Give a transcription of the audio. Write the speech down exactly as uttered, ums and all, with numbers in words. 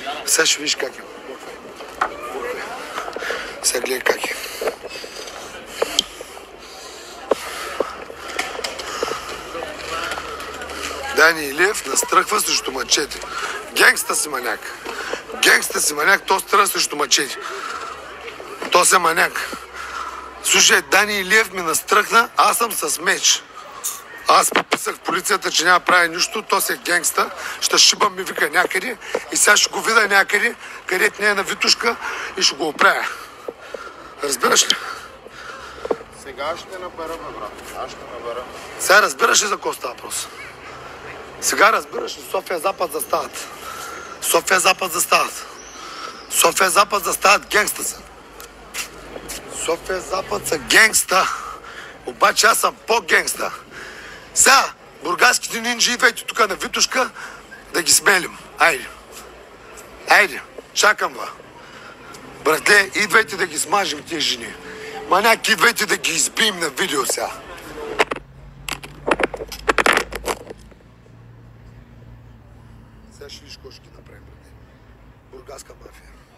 Сега ще видиш как е. Сега гледай как е. Дани Илиев настръхва срещу мачете. Генгста си маняк. Генгста си маняк, то стръхва срещу мачете. То се маняк. Слушай, Дани Илиев ми настръхна, аз съм с меч. Аз подписах в полицията, че няма прави нищо, то се генгста, ще шибам ми вика някъде и сега ще го видя някъде, където не е на Витушка и ще го оправя. Разбираш ли? Сега ще набера, бе, брат. Аз ще набера. Сега разбираш ли за какво става въпрос? Сега разбираш ли, София Запад застават. София Запад застават. София Запад застават, генгста са. София Запад са генгста. Обаче аз съм по-генгста. Сега, бургаските нинджи, идвайте тук на Витушка да ги смелим. Айде. Айде, чакам ва. Братле, идвайте да ги смажим тези жени. Маняк, идвайте да ги избием на видео сега. Сега ще виж какво ще ги направим, братле. Бургаска мафия.